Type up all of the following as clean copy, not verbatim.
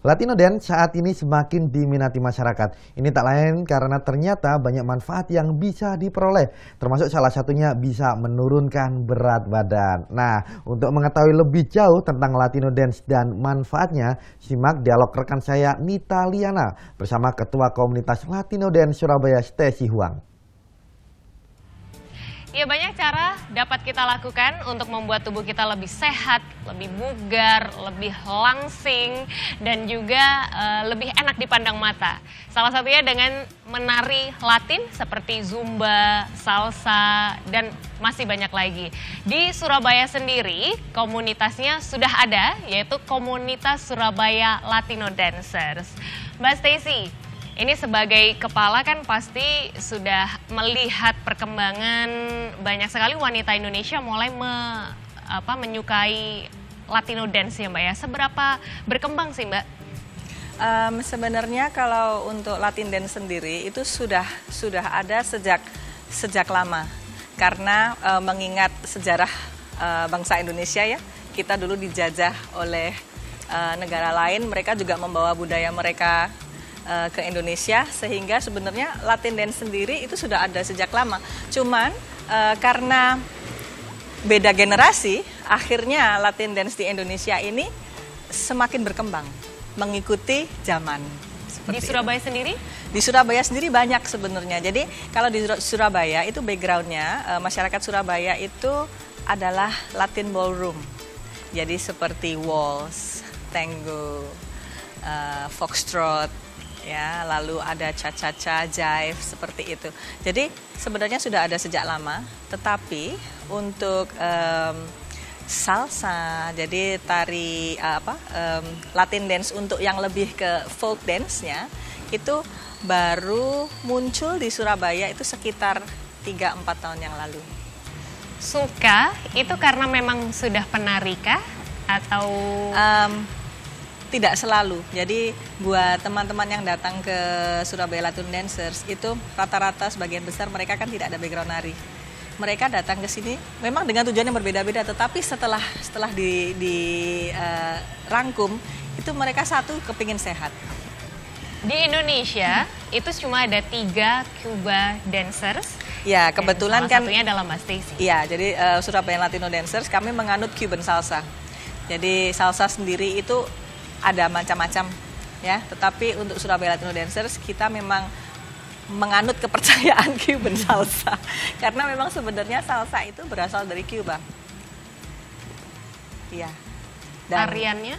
Latino Dance saat ini semakin diminati masyarakat. Ini tak lain karena ternyata banyak manfaat yang bisa diperoleh, termasuk salah satunya bisa menurunkan berat badan. Nah, untuk mengetahui lebih jauh tentang Latino Dance dan manfaatnya, simak dialog rekan saya Nita Liana bersama Ketua Komunitas Latino Dance Surabaya Stacy Huang. Ya, banyak cara dapat kita lakukan untuk membuat tubuh kita lebih sehat, lebih bugar, lebih langsing, dan juga lebih enak dipandang mata. Salah satunya dengan menari Latin seperti Zumba, Salsa, dan masih banyak lagi. Di Surabaya sendiri, komunitasnya sudah ada, yaitu Komunitas Surabaya Latino Dancers. Mbak Stacy, ini sebagai kepala kan pasti sudah melihat perkembangan banyak sekali wanita Indonesia mulai menyukai Latino Dance ya Mbak ya. Seberapa berkembang sih Mbak? Sebenarnya kalau untuk Latin Dance sendiri itu sudah ada sejak lama. Karena mengingat sejarah bangsa Indonesia ya, kita dulu dijajah oleh negara lain, mereka juga membawa budaya mereka ke Indonesia, sehingga sebenarnya Latin Dance sendiri itu sudah ada sejak lama. Cuman karena beda generasi, akhirnya Latin Dance di Indonesia ini semakin berkembang, mengikuti zaman. Di Surabaya sendiri? Di Surabaya sendiri banyak sebenarnya. Jadi kalau di Surabaya itu backgroundnya, masyarakat Surabaya itu adalah Latin Ballroom. Jadi seperti waltz, tango, foxtrot, ya, lalu ada cha-cha-cha, jive, seperti itu. Jadi sebenarnya sudah ada sejak lama, tetapi untuk salsa, jadi tari Latin dance untuk yang lebih ke folk dance-nya, itu baru muncul di Surabaya itu sekitar 3-4 tahun yang lalu. Suka itu karena memang sudah penari kah? Atau tidak selalu. Jadi buat teman-teman yang datang ke Surabaya Latino Dancers itu rata-rata sebagian besar mereka kan tidak ada background nari. Mereka datang ke sini memang dengan tujuan yang berbeda-beda, tetapi setelah rangkum itu mereka satu kepingin sehat. Di Indonesia itu cuma ada 3 Cuba Dancers. Ya, kebetulan kan satunya adalah Mbak Stacy. Iya, jadi Surabaya Latino Dancers kami menganut Cuban salsa. Jadi salsa sendiri itu ada macam-macam ya, tetapi untuk Surabaya Latino Dancers kita memang menganut kepercayaan Cuban salsa karena memang sebenarnya salsa itu berasal dari Cuba. Iya. Dan tariannya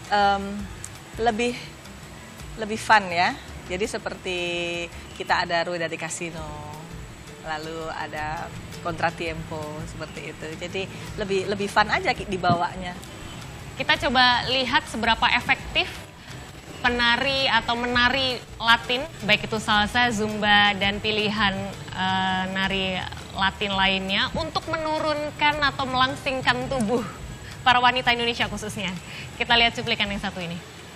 lebih fun ya. Jadi seperti kita ada Rueda di Casino, lalu ada Contratiempo seperti itu. Jadi lebih fun aja dibawanya. Kita coba lihat seberapa efektif penari atau menari Latin, baik itu salsa, zumba, dan pilihan nari Latin lainnya untuk menurunkan atau melangsingkan tubuh para wanita Indonesia khususnya. Kita lihat cuplikan yang satu ini.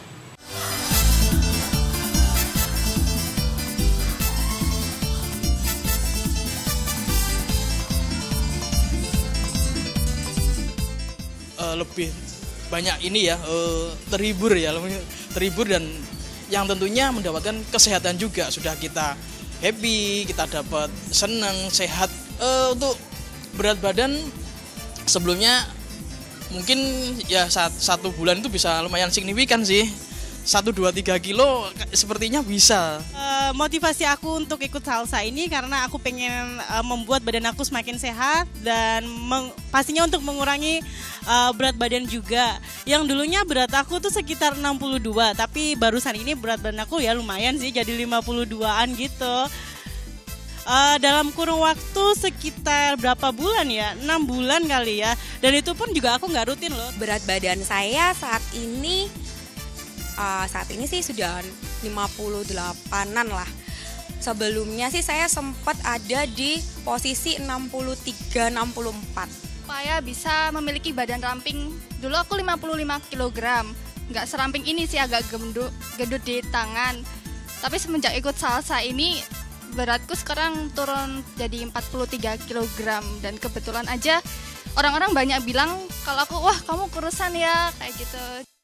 Lebih banyak ini ya, terhibur dan yang tentunya mendapatkan kesehatan juga. Sudah kita happy, kita dapat senang, sehat. Untuk berat badan sebelumnya mungkin ya 1 bulan itu bisa lumayan signifikan sih. 1, 2, 3 kilo sepertinya bisa. Motivasi aku untuk ikut salsa ini karena aku pengen membuat badan aku semakin sehat dan pastinya untuk mengurangi berat badan juga. Yang dulunya berat aku tuh sekitar 62, tapi barusan ini berat badan aku ya lumayan sih jadi 52-an gitu. Dalam kurun waktu sekitar berapa bulan ya? 6 bulan kali ya. Dan itu pun juga aku nggak rutin loh. Berat badan saya saat ini sih sudah 58-an lah. Sebelumnya sih saya sempat ada di posisi 63-64. Supaya bisa memiliki badan ramping, dulu aku 55 kg. Nggak seramping ini sih, agak gendut di tangan. Tapi semenjak ikut salsa ini, beratku sekarang turun jadi 43 kg. Dan kebetulan aja orang-orang banyak bilang kalau aku, wah kamu kurusan ya, kayak gitu.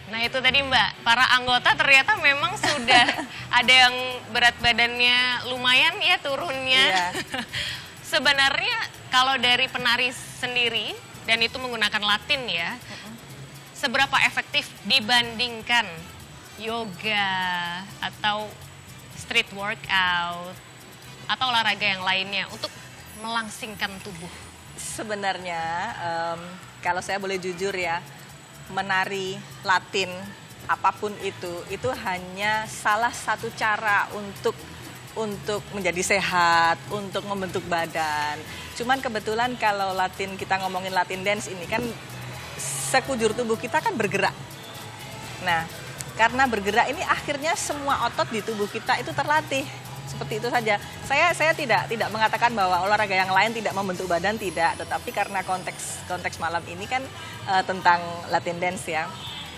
Nah itu tadi Mbak, para anggota ternyata memang sudah ada yang berat badannya lumayan ya turunnya. Iya. Sebenarnya kalau dari penari sendiri, dan itu menggunakan Latin ya, seberapa efektif dibandingkan yoga atau street workout atau olahraga yang lainnya untuk melangsingkan tubuh? Sebenarnya kalau saya boleh jujur ya, menari Latin apapun itu hanya salah satu cara untuk menjadi sehat, untuk membentuk badan. Cuman kebetulan kalau Latin, kita ngomongin Latin dance ini kan sekujur tubuh kita kan bergerak. Nah, karena bergerak ini akhirnya semua otot di tubuh kita itu terlatih. Seperti itu saja. Saya tidak mengatakan bahwa olahraga yang lain tidak membentuk badan, tidak. Tetapi karena konteks malam ini kan tentang Latin dance ya.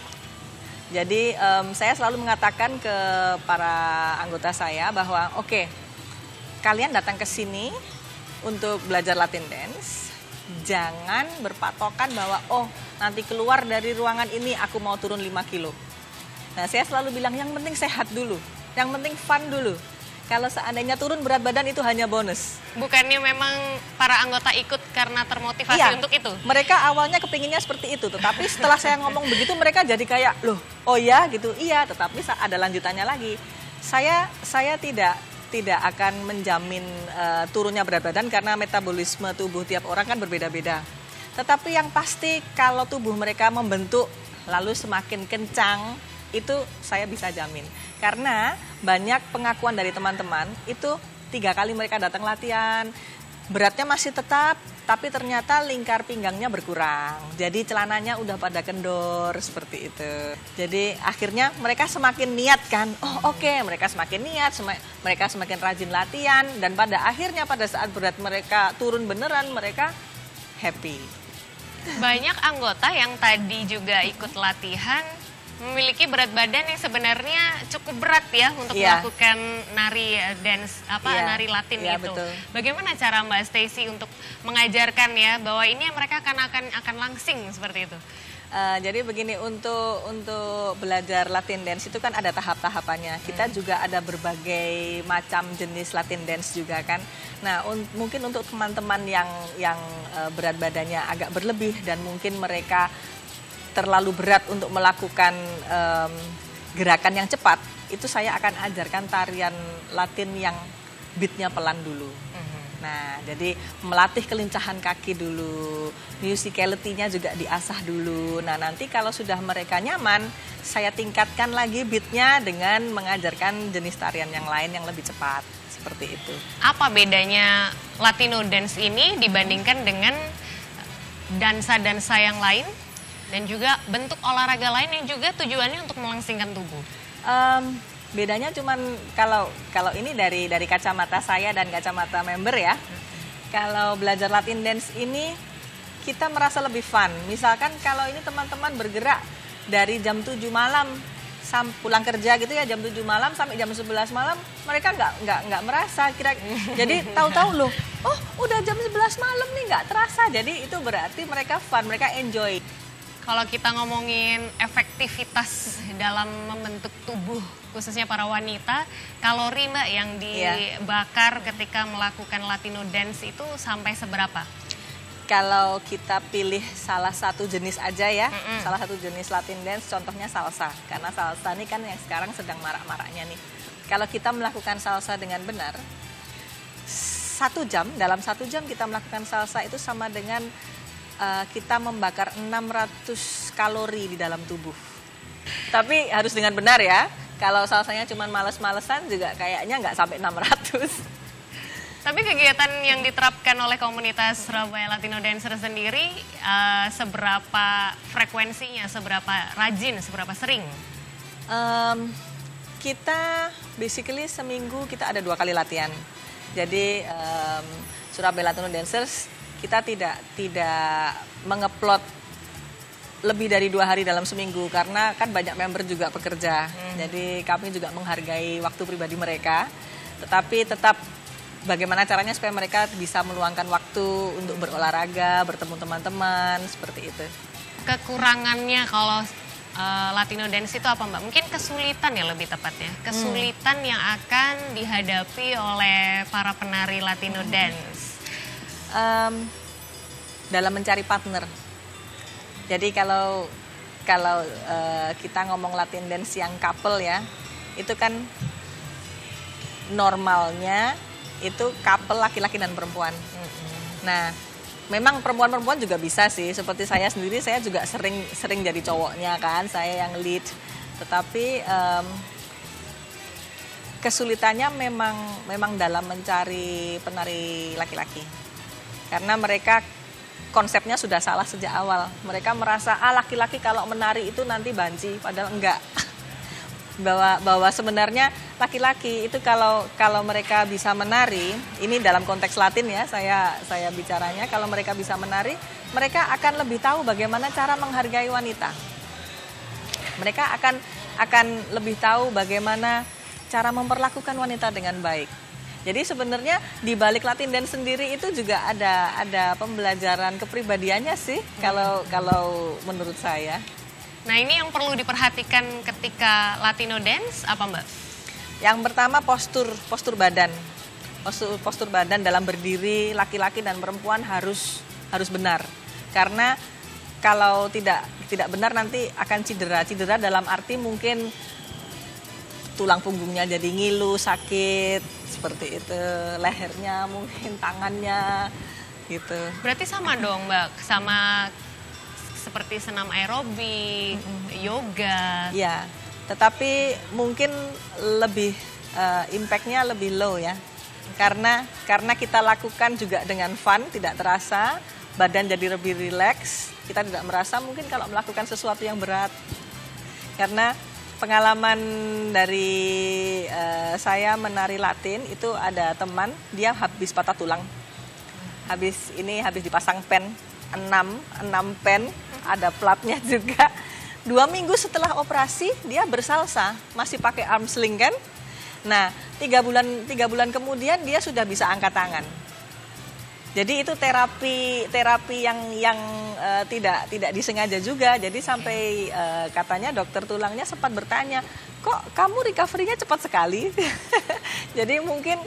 Jadi saya selalu mengatakan ke para anggota saya bahwa oke, kalian datang ke sini untuk belajar Latin dance, jangan berpatokan bahwa oh nanti keluar dari ruangan ini aku mau turun 5 kilo. Nah saya selalu bilang yang penting sehat dulu, yang penting fun dulu. Kalau seandainya turun berat badan itu hanya bonus. Bukannya memang para anggota ikut karena termotivasi Iya, untuk itu? Mereka awalnya kepinginnya seperti itu, tetapi setelah saya ngomong begitu mereka jadi kayak, loh, oh ya gitu, iya, tetapi ada lanjutannya lagi. Saya tidak akan menjamin turunnya berat badan karena metabolisme tubuh tiap orang kan berbeda-beda. Tetapi yang pasti kalau tubuh mereka membentuk lalu semakin kencang, itu saya bisa jamin. Karena banyak pengakuan dari teman-teman itu 3 kali mereka datang latihan, beratnya masih tetap, tapi ternyata lingkar pinggangnya berkurang. Jadi celananya udah pada kendor seperti itu. Jadi akhirnya mereka semakin niat kan, oh oke, mereka semakin niat, mereka semakin rajin latihan. Dan pada akhirnya pada saat berat mereka turun beneran, mereka happy. Banyak anggota yang tadi juga ikut latihan memiliki berat badan yang sebenarnya cukup berat ya untuk Iya. melakukan nari dance Iya. nari Latin Iya, itu. betul. Bagaimana cara Mbak Stacy untuk mengajarkan ya bahwa ini mereka akan langsing seperti itu? Jadi begini, untuk belajar Latin dance itu kan ada tahap-tahapannya. Kita juga ada berbagai macam jenis Latin dance juga kan. Nah, mungkin untuk teman-teman yang berat badannya agak berlebih dan mungkin mereka terlalu berat untuk melakukan gerakan yang cepat, itu saya akan ajarkan tarian Latin yang beatnya pelan dulu. Nah, jadi melatih kelincahan kaki dulu, musicality-nya juga diasah dulu. Nah, nanti kalau sudah mereka nyaman, saya tingkatkan lagi beatnya dengan mengajarkan jenis tarian yang lain yang lebih cepat, seperti itu. Apa bedanya Latino dance ini dibandingkan dengan dansa-dansa yang lain? Dan juga bentuk olahraga lain yang juga tujuannya untuk melangsingkan tubuh. Bedanya cuman kalau ini dari kacamata saya dan kacamata member ya. Kalau belajar Latin dance ini kita merasa lebih fun. Misalkan kalau ini teman-teman bergerak dari jam 7 malam pulang kerja gitu ya, jam 7 malam sampai jam 11 malam, mereka nggak merasa jadi tahu-tahu loh, oh udah jam 11 malam nih nggak terasa. Jadi itu berarti mereka fun, mereka enjoy. Kalau kita ngomongin efektivitas dalam membentuk tubuh, khususnya para wanita, kalori Mbak yang dibakar ketika melakukan Latino dance itu sampai seberapa? Kalau kita pilih salah satu jenis aja ya, salah satu jenis Latin dance, contohnya salsa. Karena salsa ini kan yang sekarang sedang marak-maraknya nih. Kalau kita melakukan salsa dengan benar, dalam 1 jam kita melakukan salsa itu sama dengan kita membakar 600 kalori di dalam tubuh. Tapi harus dengan benar ya. Kalau salsanya cuma males-malesan juga kayaknya nggak sampai 600. Tapi kegiatan yang diterapkan oleh komunitas Surabaya Latino Dancer sendiri, seberapa frekuensinya, seberapa rajin, seberapa sering? Kita basically seminggu kita ada 2 kali latihan. Jadi Surabaya Latino Dancers kita tidak mengeplot lebih dari 2 hari dalam seminggu karena kan banyak member juga bekerja. Jadi kami juga menghargai waktu pribadi mereka. Tetapi tetap bagaimana caranya supaya mereka bisa meluangkan waktu untuk berolahraga, bertemu teman-teman, seperti itu. Kekurangannya kalau Latino dance itu apa Mbak? Mungkin kesulitan ya lebih tepatnya. Kesulitan yang akan dihadapi oleh para penari Latino dance. Dalam mencari partner. Jadi kalau kita ngomong Latin dance yang couple ya, itu kan normalnya itu couple laki-laki dan perempuan. Nah, memang perempuan-perempuan juga bisa sih. Seperti saya sendiri, saya juga sering jadi cowoknya kan, saya yang lead. Tetapi kesulitannya memang dalam mencari penari laki-laki. Karena mereka konsepnya sudah salah sejak awal. Mereka merasa laki-laki kalau menari itu nanti banci, padahal enggak. bahwa sebenarnya laki-laki itu kalau mereka bisa menari, ini dalam konteks Latin ya, saya bicaranya, kalau mereka bisa menari, mereka akan lebih tahu bagaimana cara menghargai wanita. Mereka akan lebih tahu bagaimana cara memperlakukan wanita dengan baik. Jadi sebenarnya di balik Latin dance sendiri itu juga ada pembelajaran kepribadiannya sih, kalau menurut saya. Nah, ini yang perlu diperhatikan ketika Latino dance apa Mbak? Yang pertama postur badan. Postur badan dalam berdiri, laki-laki dan perempuan harus benar. Karena kalau tidak benar nanti akan cedera. Cedera dalam arti mungkin tulang punggungnya jadi ngilu, sakit, seperti itu. Lehernya mungkin, tangannya gitu. Berarti sama dong Mbak, sama seperti senam aerobik, yoga. Ya, tetapi mungkin lebih impact-nya lebih low ya. Karena kita lakukan juga dengan fun, tidak terasa, badan jadi lebih rileks, kita tidak merasa mungkin kalau melakukan sesuatu yang berat. Karena pengalaman dari saya menari Latin itu ada teman, dia habis patah tulang. Habis dipasang pen 6 pen, ada platnya juga. 2 minggu setelah operasi dia bersalsa, masih pakai arm sling kan. Nah, 3 bulan kemudian dia sudah bisa angkat tangan. Jadi itu terapi yang tidak disengaja juga. Jadi sampai katanya dokter tulangnya sempat bertanya, kok kamu recovery-nya cepat sekali? Jadi mungkin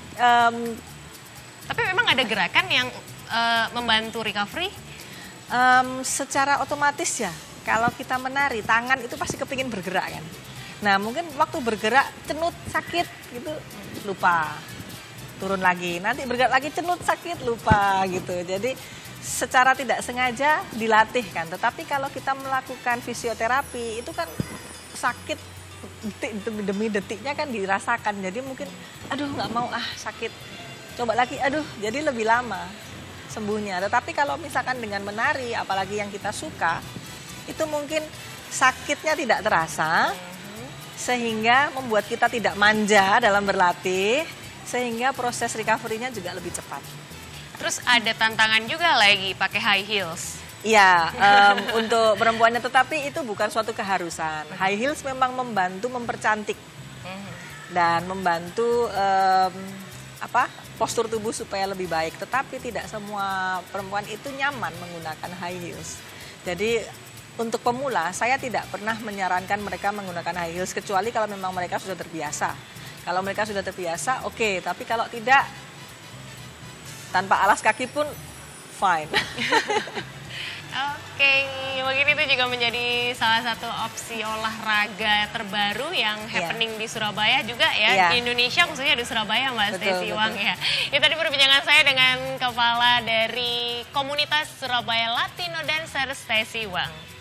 tapi memang ada gerakan yang membantu recovery? Secara otomatis ya, kalau kita menari, tangan itu pasti kepingin bergerak kan. Nah mungkin waktu bergerak, cenut, sakit gitu, lupa. Turun lagi, nanti bergerak lagi, cenut, sakit, lupa gitu. Jadi secara tidak sengaja dilatih kan. Tetapi kalau kita melakukan fisioterapi, itu kan sakit demi detiknya kan dirasakan. Jadi mungkin, aduh nggak mau sakit. Coba lagi, aduh jadi lebih lama sembuhnya. Tetapi kalau misalkan dengan menari, apalagi yang kita suka, itu mungkin sakitnya tidak terasa, sehingga membuat kita tidak manja dalam berlatih, sehingga proses recovery-nya juga lebih cepat. Terus ada tantangan juga lagi pakai high heels. Iya, untuk perempuannya, tetapi itu bukan suatu keharusan. High heels memang membantu mempercantik dan membantu postur tubuh supaya lebih baik. Tetapi tidak semua perempuan itu nyaman menggunakan high heels. Jadi untuk pemula saya tidak pernah menyarankan mereka menggunakan high heels kecuali kalau memang mereka sudah terbiasa. Kalau mereka sudah terbiasa, oke. Tapi kalau tidak, tanpa alas kaki pun fine. Oke, mungkin itu juga menjadi salah satu opsi olahraga terbaru yang happening di Surabaya juga ya, di Indonesia khususnya di Surabaya Mbak Stacey Wang ya. Itu tadi perbincangan saya dengan kepala dari komunitas Surabaya Latino Dancer Stacey Wang.